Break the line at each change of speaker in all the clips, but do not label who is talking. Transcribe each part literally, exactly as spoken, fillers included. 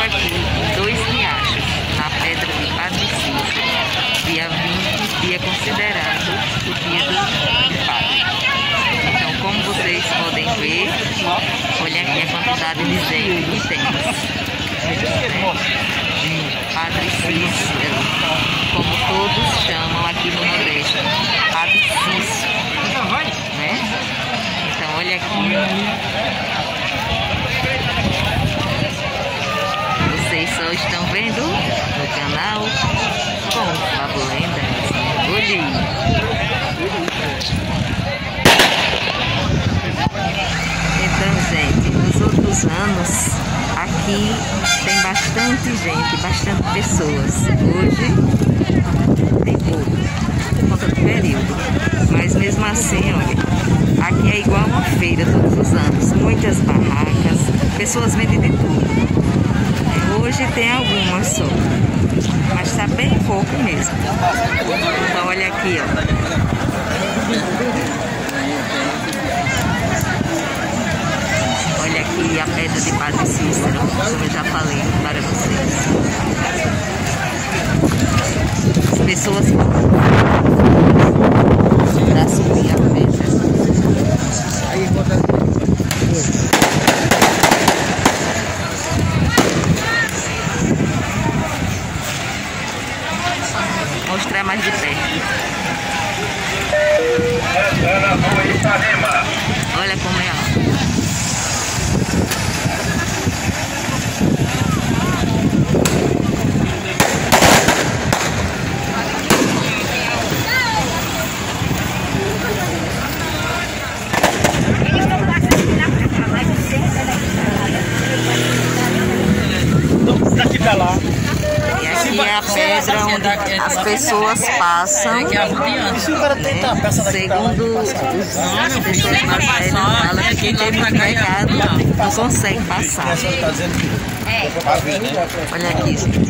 aqui em Dois Riachos, na Pedra de Padre Cícero, dia vinte, dia considerado o dia do Padre. Então, como vocês podem ver, olha aqui a quantidade de gente que temos. Padre Cícero, como todos chamam aqui no Nordeste, Padre Cícero, né? Então, olha aqui. Vocês só estão vendo no canal com Favor Lendas. Olhe! Então, gente, nos outros anos aqui tem bastante gente, bastante pessoas. Hoje tem pouco, por conta do período. Mas mesmo assim, olha, aqui é igual uma feira todos os anos. Muitas barracas, pessoas vendem de tudo. Hoje tem algumas só, mas está bem pouco mesmo. Então olha aqui, ó. Olha aqui a Pedra de Padre Cícero, como eu já falei para vocês. As pessoas para subir a pedra. Mostrar mais de perto. Olha como é.
Daqui pra lá.
E aqui é a pedra onde as pessoas passam, né? Segundo os, as pessoas mais velhas falam que quem tem muito pecado não consegue passar. Olha aqui, gente.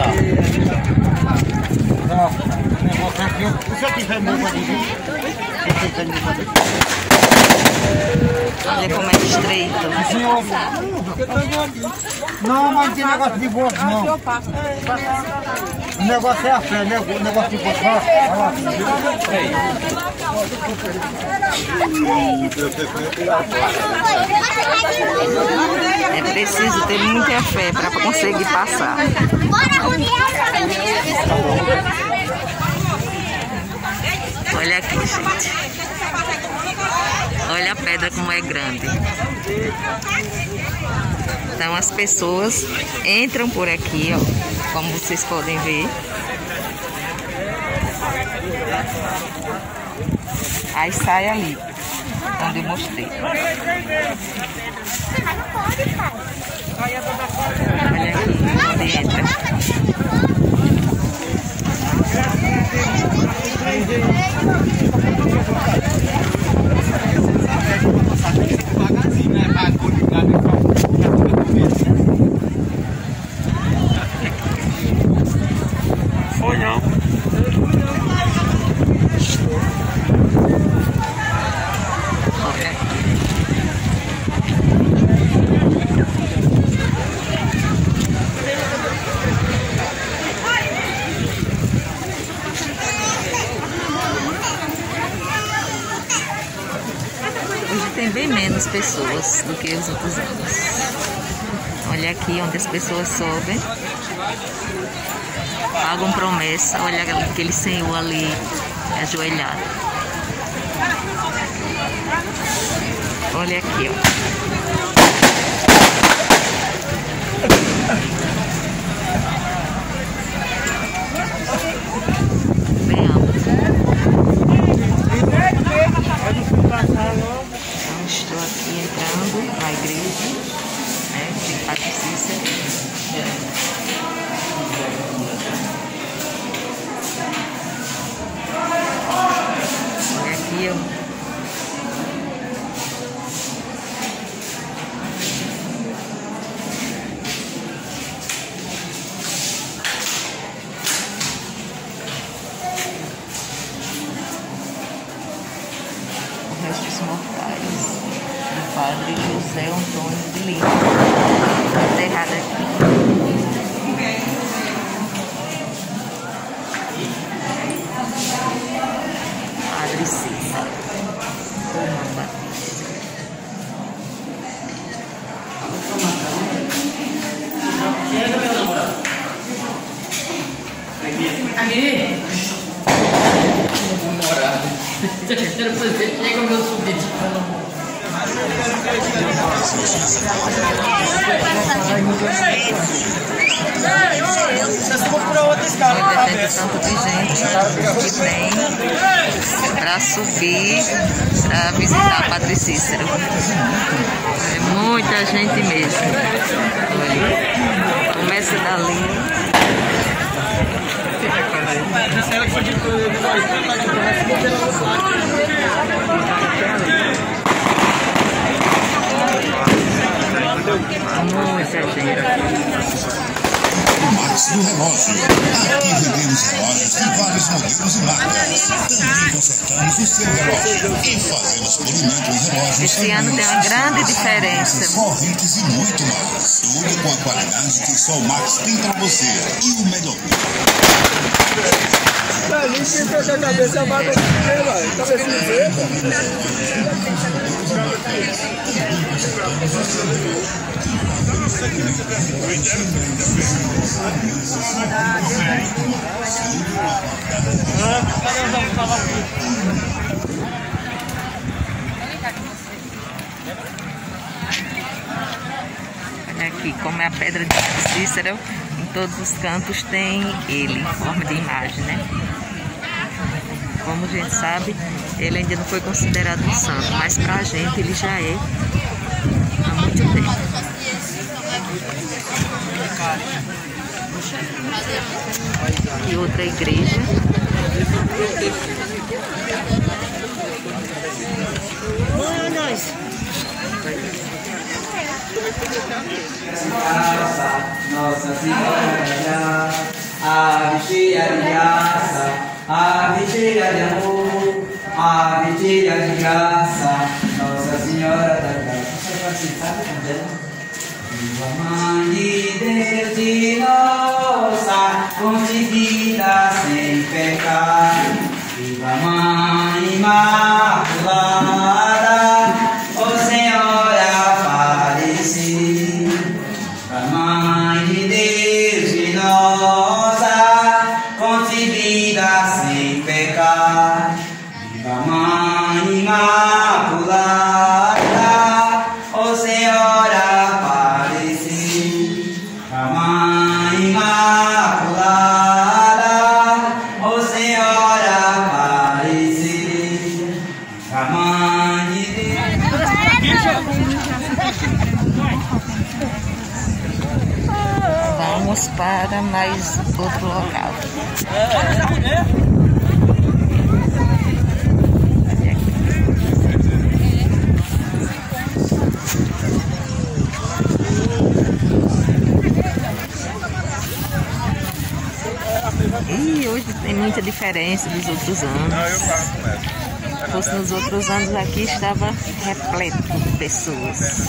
Olha como é estreito.
Não, mas não tem negócio de bolso, não. O negócio é a fé, né? O negócio de bolso.
É preciso ter muita fé para conseguir passar. Olha aqui, gente. Olha a pedra como é grande. Então as pessoas entram por aqui, ó, como vocês podem ver. Aí sai ali, onde eu mostrei. Olha aqui, onde entra.
Foi não.
Hoje tem bem menos pessoas do que os outros anos. Olha aqui onde as pessoas sobem, pagam promessa. Olha aquele senhor ali ajoelhado. Olha aqui, ó. Bem alto. Então estou aqui entrando na igreja, né, de Padre Cícero. Olha aqui, ó.
Aqui. Namorado. Depois chega o meu sobrinho.
Vocês vão para outra escala. Depende do tanto de gente que tem para subir, para visitar Padre Cícero. É muita gente mesmo. Olha, começa dali. Muita gente.
Max do relógio. Aqui vendemos relógios de vários modelos e marcas. Também consertamos o seu relógio e fazemos polimento em relógios.
Esse ano tem uma grande diferença.
Correntes e muito mais. Tudo com a qualidade que só o Max tem para você. E o melhor.
A gente tem que fechar a cabeça, a vaca de dinheiro, velho. Cabeça de dinheiro.
Olha aqui como é a Pedra de Cícero. Em todos os cantos tem ele, em forma de imagem, né? Como a gente sabe, ele ainda não foi considerado um santo, mas pra gente ele já é há muito tempo. E outra igreja.
Nossa Senhora, a vigília de graça, a vigília de amor, a vigília de graça, Nossa Senhora da Graça. Viva Mãe de Deus e nossa, concebida sem pecado. Viva Mãe Imaculada, ó Senhora Aparecida. Viva Mãe de Deus e nossa, concebida sem pecado. Viva Mãe Imaculada, ó Senhora Aparecida. A Mãe Imaculada, ó Senhora Aparecida. A Mãe de Deus.
Vamos para mais outro local. E hoje tem muita diferença dos outros anos. Se fosse nos outros anos, aqui estava repleto de pessoas.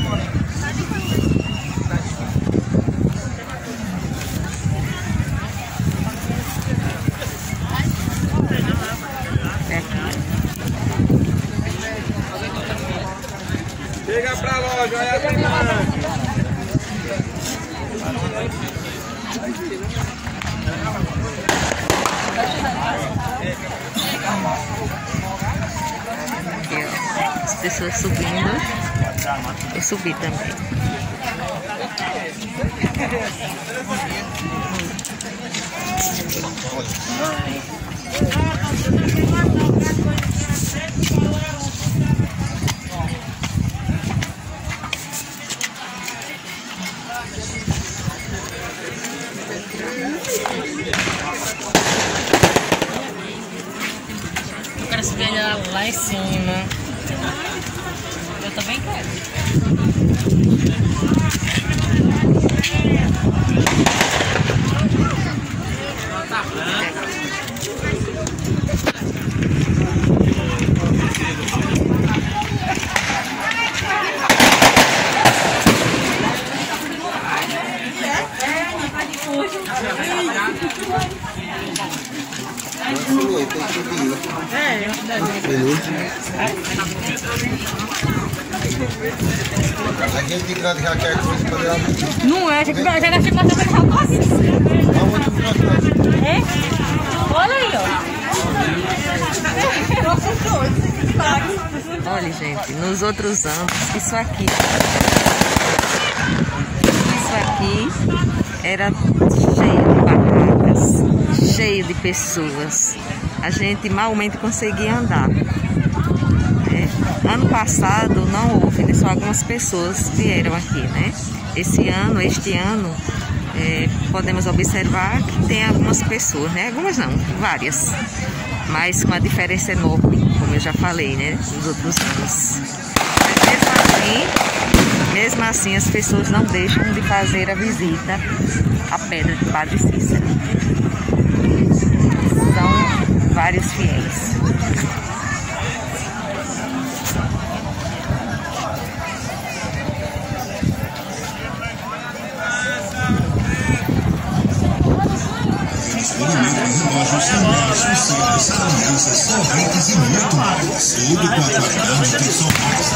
Chega pra loja, olha a menina.
Aqui, ó, as pessoas subindo. Eu subi também.
Eu quero subir lá em cima. Eu também quero.
É, A gente grande já quer que você poder abrir.
Não é, já que já gastei mais pra deixar quase. É? Olha aí, ó.
Olha, gente, nos outros anos, isso aqui, isso aqui era cheio de barracas, cheio de pessoas. A gente malmente conseguia andar. É. Ano passado não houve, né? Só algumas pessoas vieram aqui, né? Esse ano, este ano, é, podemos observar que tem algumas pessoas, né? Algumas não, várias. Mas com uma diferença enorme, como eu já falei, né? Nos outros anos. Mas mesmo assim, mesmo assim as pessoas não deixam de fazer a visita à Pedra de Padre Cícero. São vários fiéis.
Monumentos, relógios, sandálias, pulseiras, alianças, correntes e muito mais. Tudo com a qualidade que só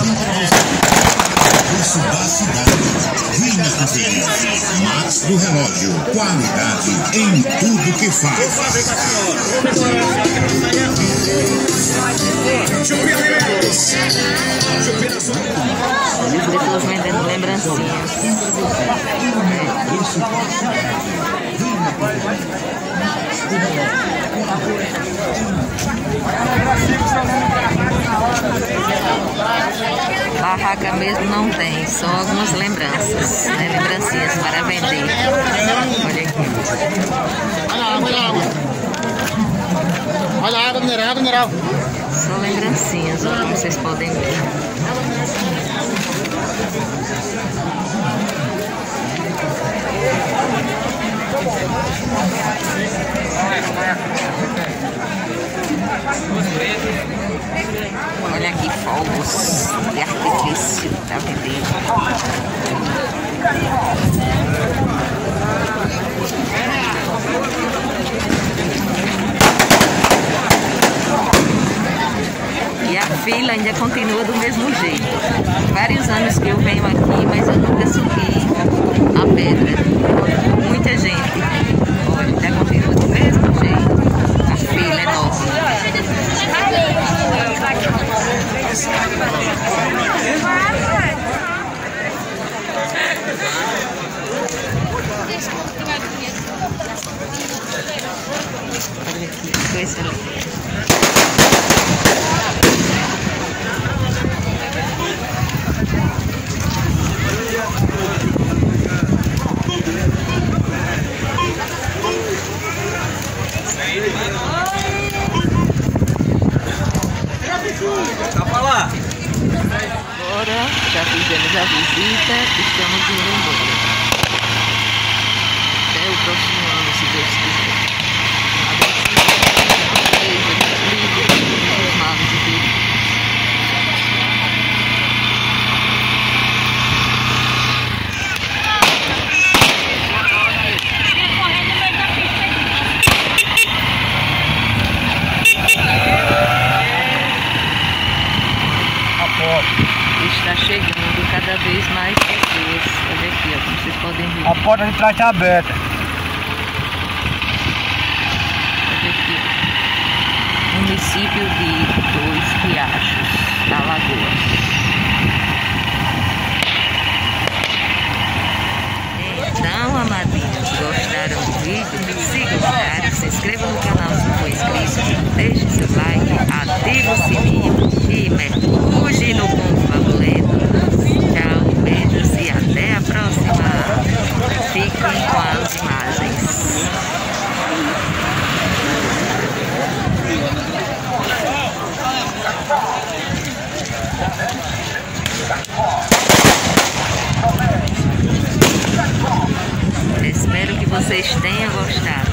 curso da cidade. Venha conferir. Max do Relógio. Qualidade em tudo que faz.
As pessoas vendendo lembrancinhas. Barraca mesmo não tem, só algumas lembranças, né? Lembrancinhas para vender. Olha aqui.
Olha a água, olha a água. Olha a água mineral, água mineral.
Só lembrancinhas, ó, como vocês podem ver. Olha aqui, fogos de artifício para vender. E a fila ainda continua do mesmo jeito. Vários anos que eu venho aqui, mas eu nunca subi a pedra. Muita gente. Olha, ainda continua do mesmo jeito. A fila é enorme. Olha aqui, que coisa linda. Agora já fizemos a visita e estamos indo embora. Até o próximo ano, se Deus quiser. Está chegando cada vez mais pessoas. Olha aqui, ó, como vocês podem ver.
A porta de trás está aberta.
Olha aqui. Município de Dois Riachos, Alagoas. Então, amadinhos, gostaram do vídeo? Sigam o canal, se inscrevam no canal se não for inscrito, deixe seu like, ative o sininho e mergulhe no mundo fabuloso. Tchau, beijos e até a próxima. Fiquem com as imagens. Espero que vocês tenham gostado.